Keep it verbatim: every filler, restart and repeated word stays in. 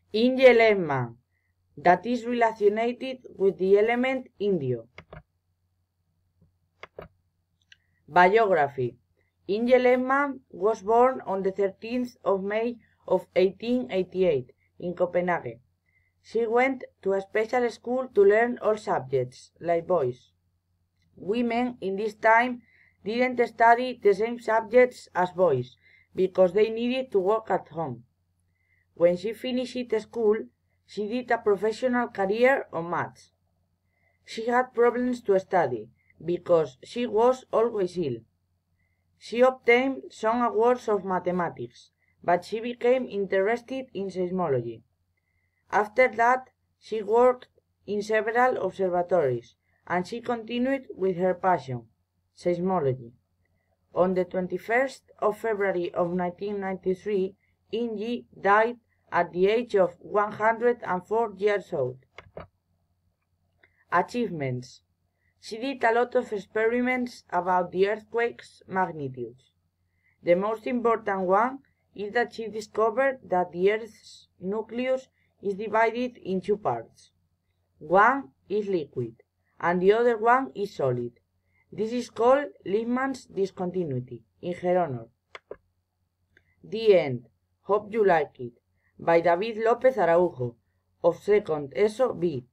Inge Lehmann, that is related with the element indio. Biography. Inge Lehmann was born on the thirteenth of May of eighteen eighty-eight in Copenhagen. She went to a special school to learn all subjects, like boys. Women in this time didn't study the same subjects as boys because they needed to work at home. When she finished school, she did a professional career on maths. She had problems to study because she was always ill. She obtained some awards of mathematics, but she became interested in seismology. After that, she worked in several observatories, and she continued with her passion, seismology. On the twenty-first of February of nineteen ninety-three, Inge died at the age of one hundred four years old. Achievements. She did a lot of experiments about the earthquake's magnitudes. The most important one is that she discovered that the Earth's nucleus is divided in two parts. One is liquid, and the other one is solid. This is called Lehmann's discontinuity, in her honor. The End. Hope you like it. By David López Araujo, of second E S O B.